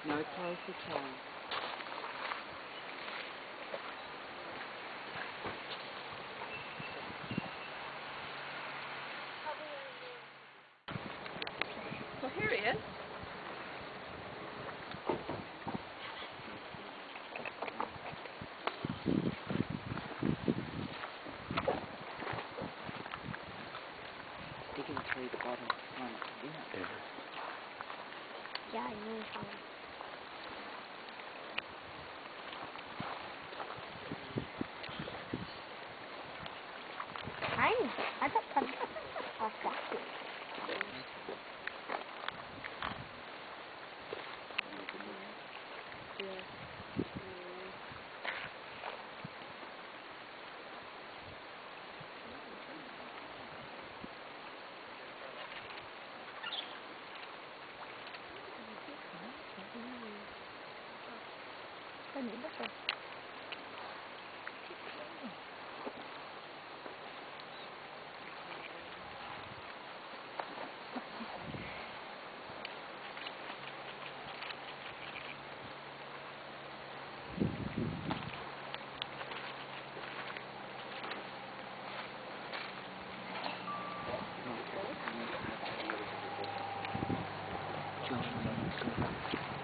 No clothes at all. Well, here he is. Digging through the bottom one, yeah. Yeah, I know how. Tiny. I thought that was that. Josh,